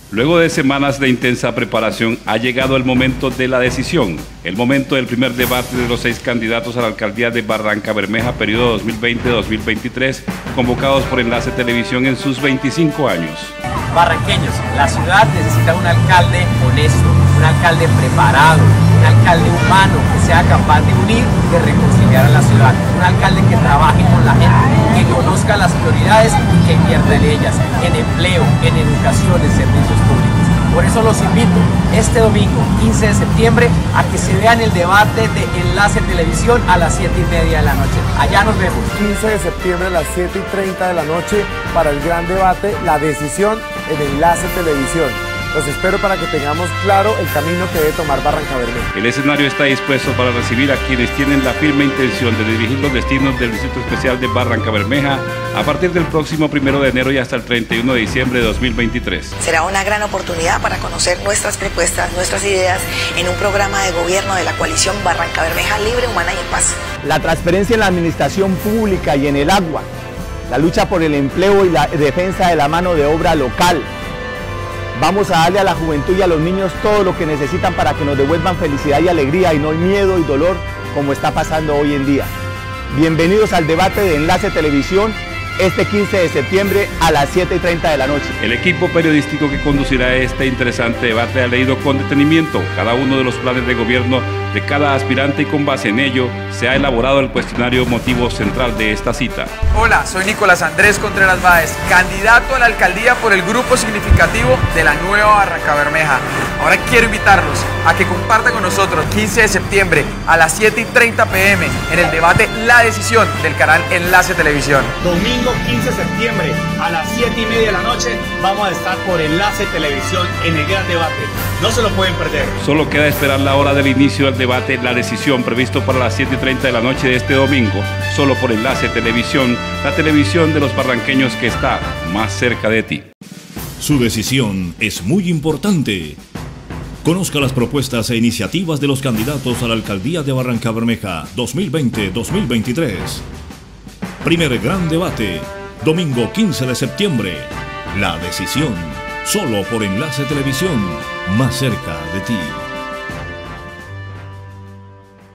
Luego de semanas de intensa preparación, ha llegado el momento de la decisión, el momento del primer debate de los 6 candidatos a la alcaldía de Barrancabermeja, periodo 2020-2023, convocados por Enlace Televisión en sus 25 años. Barranqueños, la ciudad necesita un alcalde honesto, un alcalde preparado, un alcalde humano que sea capaz de unir y de reconciliar a la ciudad, un alcalde que trabaje con la gente, que conozca las prioridades y que invierta en ellas, en empleo, en educación, en servicios públicos. Por eso los invito este domingo, 15 de septiembre, a que se vean el debate de Enlace Televisión a las 7:30 de la noche. Allá nos vemos. 15 de septiembre a las 7:30 de la noche para el gran debate, la decisión en Enlace Televisión. Los espero para que tengamos claro el camino que debe tomar Barrancabermeja. El escenario está dispuesto para recibir a quienes tienen la firme intención de dirigir los destinos del Distrito Especial de Barrancabermeja a partir del próximo 1 de enero y hasta el 31 de diciembre de 2023. Será una gran oportunidad para conocer nuestras propuestas, nuestras ideas en un programa de gobierno de la coalición Barrancabermeja Libre, Humana y en Paz. La transparencia en la administración pública y en el agua, la lucha por el empleo y la defensa de la mano de obra local. Vamos a darle a la juventud y a los niños todo lo que necesitan para que nos devuelvan felicidad y alegría y no miedo y dolor como está pasando hoy en día. Bienvenidos al debate de Enlace Televisión este 15 de septiembre a las 7:30 de la noche. El equipo periodístico que conducirá este interesante debate ha leído con detenimiento cada uno de los planes de gobierno de cada aspirante y con base en ello se ha elaborado el cuestionario motivo central de esta cita. Hola, soy Nicolás Andrés Contreras Báez, candidato a la alcaldía por el grupo significativo de la nueva Barrancabermeja. Ahora quiero invitarlos a que compartan con nosotros 15 de septiembre a las 7:30 p.m. en el debate La Decisión del canal Enlace Televisión. Domingo 15 de septiembre a las 7:30 de la noche vamos a estar por Enlace Televisión en el gran debate. No se lo pueden perder. Solo queda esperar la hora del inicio del debate La Decisión, previsto para las 7:30 de la noche de este domingo, solo por Enlace Televisión, la televisión de los barranqueños que está más cerca de ti. Su decisión es muy importante. Conozca las propuestas e iniciativas de los candidatos a la alcaldía de Barrancabermeja 2020-2023. Primer gran debate, domingo 15 de septiembre. La Decisión, solo por Enlace Televisión, más cerca de ti.